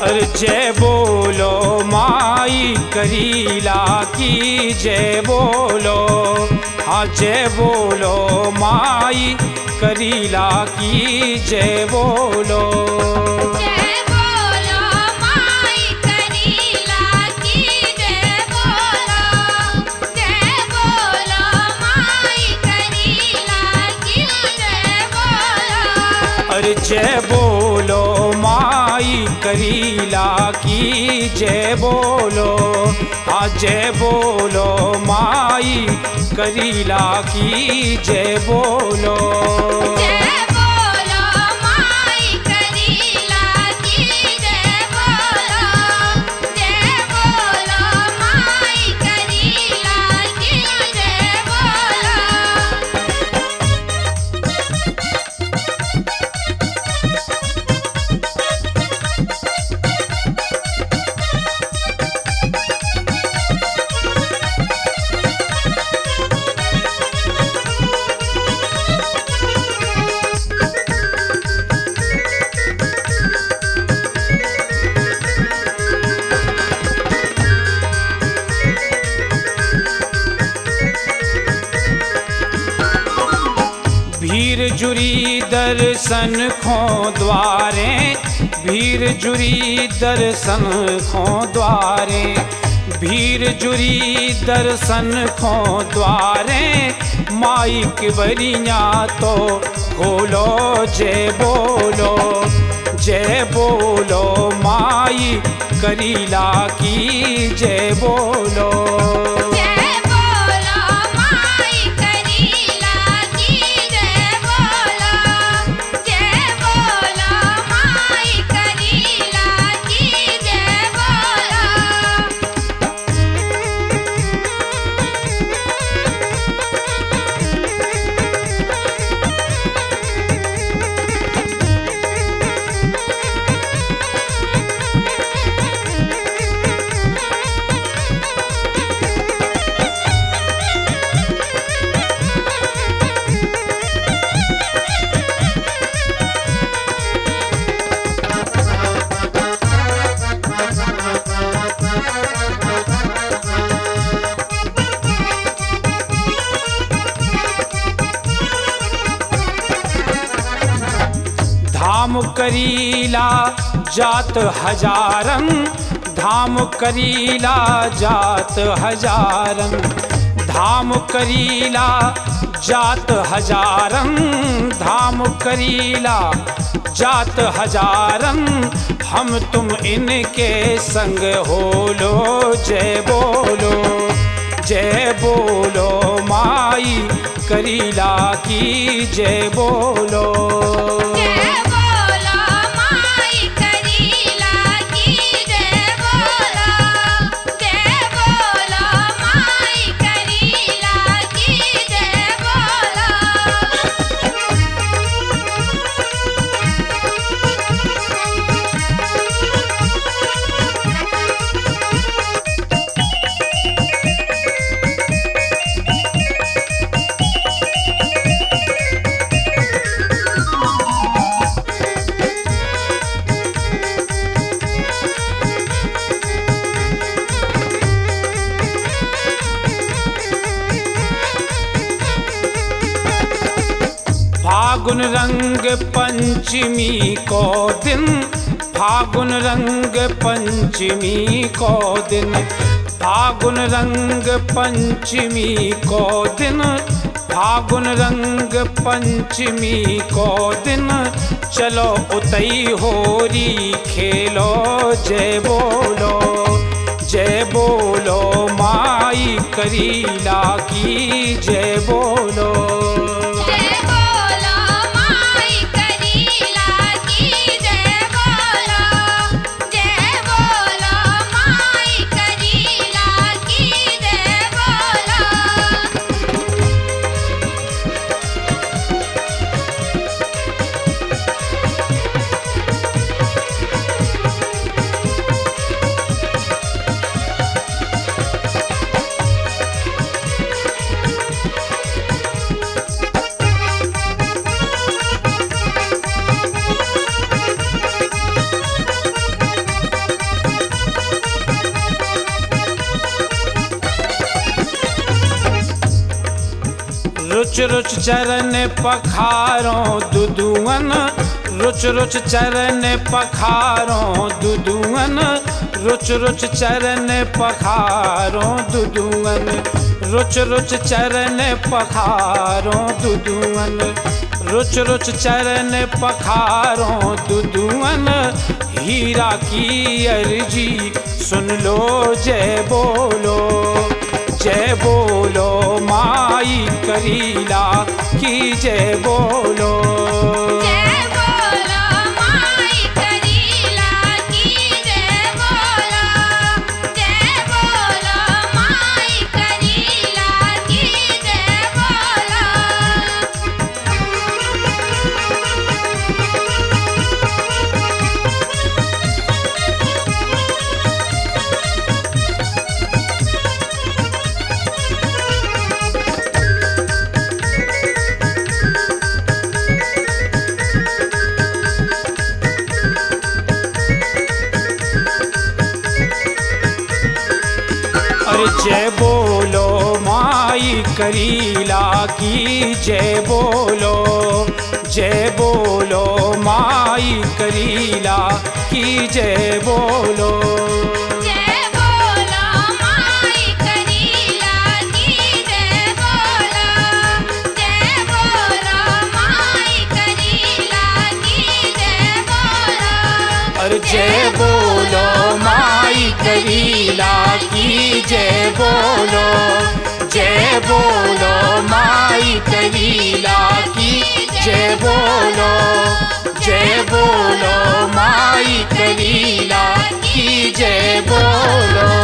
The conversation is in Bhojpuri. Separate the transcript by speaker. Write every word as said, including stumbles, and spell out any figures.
Speaker 1: अरे जय बोलो माई करीला की जय बोलो, हाँ जय बोलो माई करीला की जय बोलो।
Speaker 2: जय बोलो माई करीला की जय बोलो, जय बोलो माई करीला की जय बोलो।
Speaker 1: अरे जय बोलो माई करीला की जय बोलो, हाँ जय बोलो माई करीला की जय बोलो।
Speaker 2: जय बोलो माई करीला की जय बोलो, जय बोलो माई करीला की जय बोलो।
Speaker 1: भीड़ जुरी दर्शन खो द्वारे, भीड़ जुरी दर्शन खो द्वारे, भीड़ जुरी दर्शन खो द्वारे, माई के बरिया तो खोलो जय बोलो, जय बोलो माई करीला की जय बोलो।
Speaker 2: जय बोलो माई करीला की जय बोलो, जय बोलो माई करीला की जय बोलो।
Speaker 1: धाम करीला जात हजारन, धाम करीला जात हजारन, धाम करीला जात हजारन, धाम करीला जात हजारन, हम तुम इनके संग हो लो जय बोलो, जय बोलो माई करीला की जय बोलो।
Speaker 2: जय बोलो माई करीला की जय बोलो, जय बोलो माई करीला की जय बोलो।
Speaker 1: फागुन रंग पंचमी को दिन, फागुन रंग पंचमी को दिन, फागुन रंग पंचमी को दिन, फागुन रंग पंचमी को दिन, चलो उतई होरी खेलो जय बोलो, जय बोलो माई करीला की जय बोलो।
Speaker 2: जय बोलो माई करीला की जय बोलो, जय बोलो माई करीला की जय बोलो।
Speaker 1: रुच रुच चरण पखारों दुदुअन रुच रुच चरण पखारों दुदुअन रुच रुच चरण पखारों दुदुअन रुच रुच चरण पखारों दुदुअन रुच रुच चरण पखारों दुदुअन हीरा की अर्जी सुन लो जय बोलो जय बोलो माई करीला की जय बोलो
Speaker 2: जय बोलो माई करीला की जय बोलो जय बोलो माई करीला की जय बोलो
Speaker 1: अरे जय बोलो माई करीला की जय बोलो जय बोलो माई करीला की जय बोलो
Speaker 2: जय बोलो माई करीला की जय बोलो जय बोलो माई करीला की जय बोलो
Speaker 1: अरे जय बोलो माई करीला की जय बोलो जय बोलो माई करीला की जय बोलो जय बोलो माई करीला की जय बोलो।